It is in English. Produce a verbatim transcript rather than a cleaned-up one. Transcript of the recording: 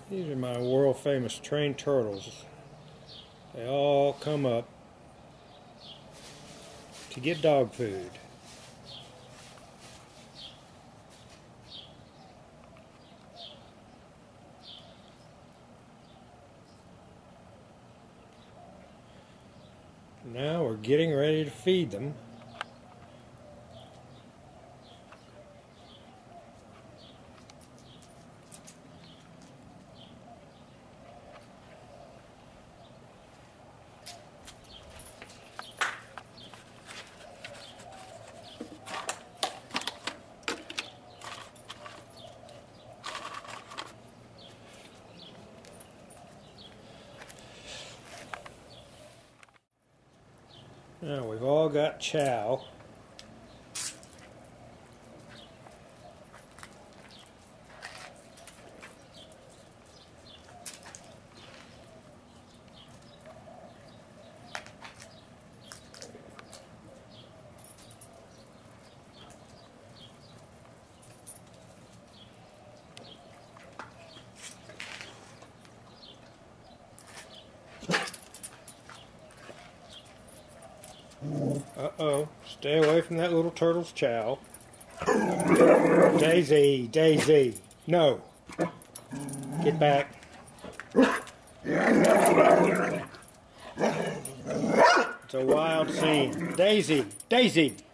These are my world famous trained turtles. They all come up to get dog food. Now we're getting ready to feed them. Now we've all got chow. Uh-oh, stay away from that little turtle's chow. Daisy, Daisy, no. Get back. It's a wild scene. Daisy, Daisy.